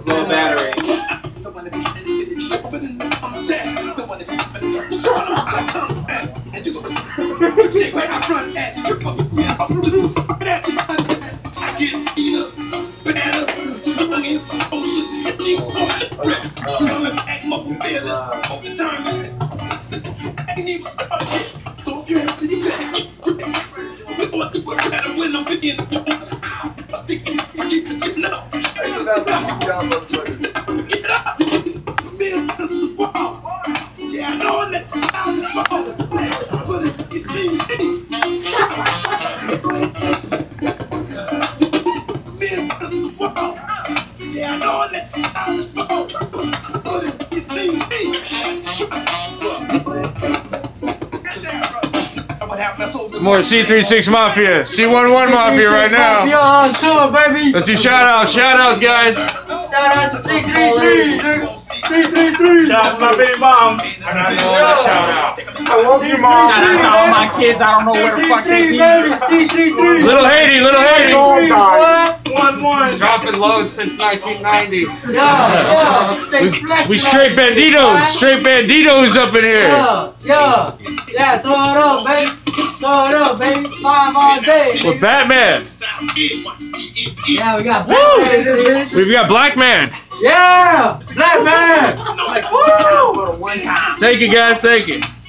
Low battery. More C36 Mafia, C11 Mafia right now. On tour, baby. Let's do shout outs, guys. Shout out to C33, C33. Shout out to my baby mom. I'm not doing that shout out. I love you, mom. Shout out to all my kids. I don't know where the fuck they be. C33. Little Haiti. 1-1. Dropping loads since 1990. Yeah. We straight banditos up in here. Yeah, throw it up, baby. Throw it up, baby. 5 all day. With Batman. Yeah, we got Batman in this bitch. We've got Black Man. Yeah, Black Man. Woo! Thank you guys, thank you.